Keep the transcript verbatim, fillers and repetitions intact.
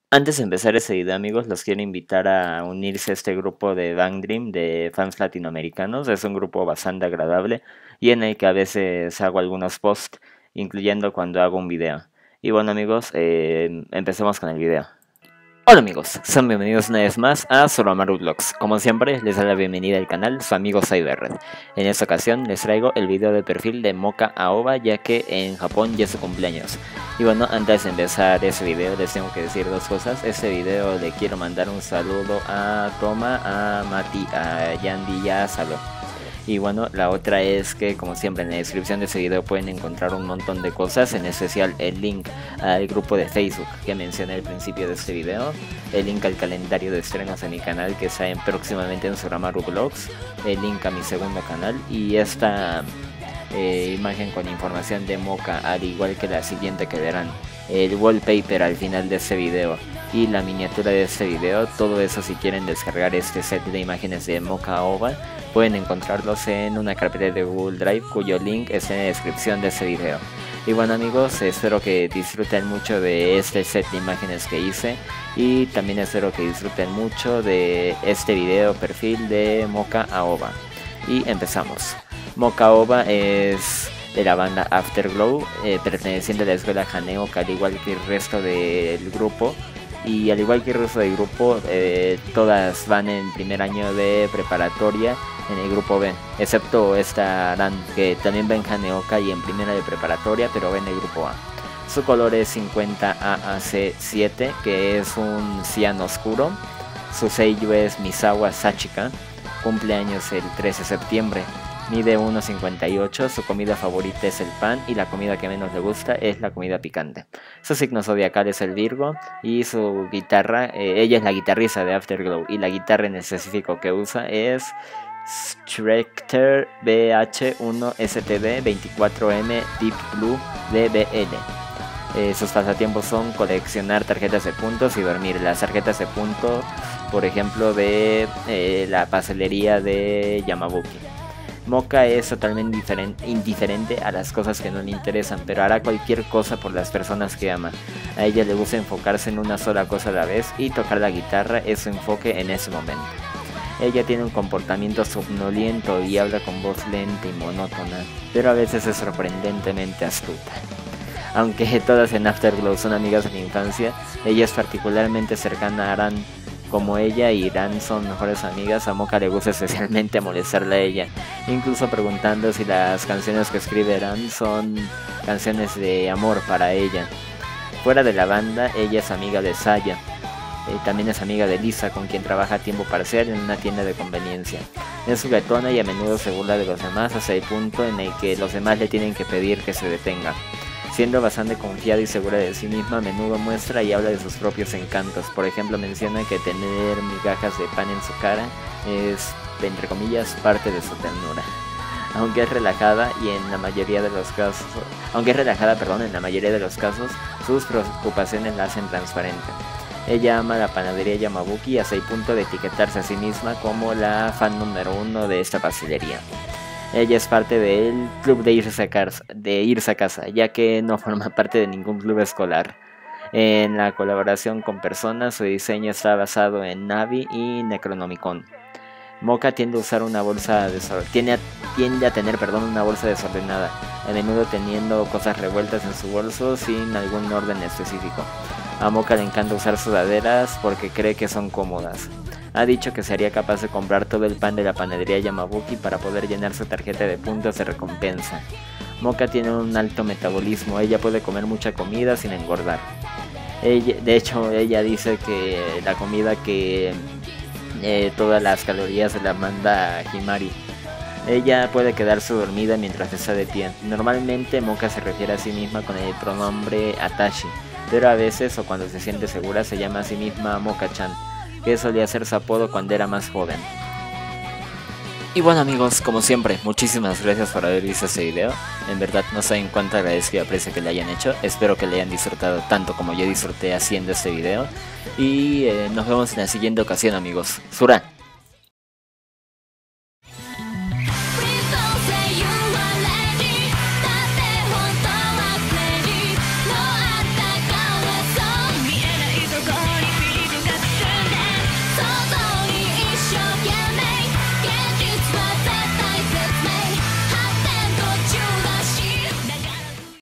Antes de empezar este video, amigos, los quiero invitar a unirse a este grupo de Bang Dream de fans latinoamericanos. Es un grupo bastante agradable y en el que a veces hago algunos posts, incluyendo cuando hago un video. Y bueno, amigos, eh, empecemos con el video. Hola amigos, sean bienvenidos una vez más a Soromaru Vlogs. Como siempre, les da la bienvenida al canal su amigo Cyberred. En esta ocasión les traigo el video de perfil de Moka Aoba, ya que en Japón ya es su cumpleaños. Y bueno, antes de empezar ese video les tengo que decir dos cosas. Este video le quiero mandar un saludo a Toma, a Mati, a Yandy y a Salo. Y bueno, la otra es que, como siempre, en la descripción de este video pueden encontrar un montón de cosas, en especial el link al grupo de Facebook que mencioné al principio de este video, el link al calendario de estrenos en mi canal que salen próximamente en Soromaru Vlogs, el link a mi segundo canal y esta eh, imagen con información de Moka, al igual que la siguiente que verán, el wallpaper al final de este video y la miniatura de este video. Todo eso, si quieren descargar este set de imágenes de Moka Aoba, pueden encontrarlos en una carpeta de Google Drive cuyo link está en la descripción de este video. Y bueno amigos, espero que disfruten mucho de este set de imágenes que hice y también espero que disfruten mucho de este video perfil de Moka Aoba. Y empezamos. Moka Aoba es de la banda Afterglow, eh, perteneciente a la escuela Haneo, al igual que el resto del grupo. Y al igual que el resto del grupo, eh, todas van en primer año de preparatoria en el grupo B, excepto esta Aran, que también va en Haneoka y en primera de preparatoria, pero va en el grupo A. Su color es cincuenta A A C siete, que es un cian oscuro. Su seiyuu es Misawa Sachika, cumpleaños el trece de septiembre. Mide uno cincuenta y ocho, su comida favorita es el pan y la comida que menos le gusta es la comida picante. Su signo zodiacal es el Virgo y su guitarra, eh, ella es la guitarrista de Afterglow y la guitarra en específico que usa es Strecter B H uno S T D veinticuatro M Deep Blue D B L. Eh, sus pasatiempos son coleccionar tarjetas de puntos y dormir. Las tarjetas de puntos, por ejemplo, de eh, la pastelería de Yamabuki. Moka es totalmente indiferente a las cosas que no le interesan, pero hará cualquier cosa por las personas que ama. A ella le gusta enfocarse en una sola cosa a la vez y tocar la guitarra es su enfoque en ese momento. Ella tiene un comportamiento somnoliento y habla con voz lenta y monótona, pero a veces es sorprendentemente astuta. Aunque todas en Afterglow son amigas de la infancia, ella es particularmente cercana a Aran. Como ella y Ran son mejores amigas, a Moka le gusta especialmente molestarla a ella, incluso preguntando si las canciones que escribe Ran son canciones de amor para ella. Fuera de la banda, ella es amiga de Saya, eh, también es amiga de Lisa, con quien trabaja a tiempo parcial en una tienda de conveniencia. Es juguetona y a menudo se burla de los demás hasta el punto en el que los demás le tienen que pedir que se detenga. Siendo bastante confiada y segura de sí misma, a menudo muestra y habla de sus propios encantos. Por ejemplo, menciona que tener migajas de pan en su cara es, entre comillas, parte de su ternura. Aunque es relajada y en la mayoría de los casos, aunque es relajada, perdón, en la mayoría de los casos, sus preocupaciones la hacen transparente. Ella ama la panadería Yamabuki hasta el punto de etiquetarse a sí misma como la fan número uno de esta pastelería. Ella es parte del club de irse, a casa, de irse a casa, ya que no forma parte de ningún club escolar. En la colaboración con personas, su diseño está basado en Navi y Necronomicon. Moka tiende a usar una bolsa tiende, tiende a tener perdón, una bolsa desordenada, a menudo teniendo cosas revueltas en su bolso sin algún orden específico. A Moka le encanta usar sudaderas porque cree que son cómodas. Ha dicho que sería capaz de comprar todo el pan de la panadería Yamabuki para poder llenar su tarjeta de puntos de recompensa. Moka tiene un alto metabolismo, ella puede comer mucha comida sin engordar. Ella, de hecho, ella dice que la comida que eh, todas las calorías se la manda a Himari. Ella puede quedarse dormida mientras está de pie. Normalmente Moka se refiere a sí misma con el pronombre Atashi, pero a veces o cuando se siente segura se llama a sí misma Moka-chan, que solía ser su apodo cuando era más joven. Y bueno amigos, como siempre, muchísimas gracias por haber visto este video. En verdad no saben cuánto agradezco y aprecio que lo hayan hecho. Espero que lo hayan disfrutado tanto como yo disfruté haciendo este video. Y eh, nos vemos en la siguiente ocasión amigos. Sura.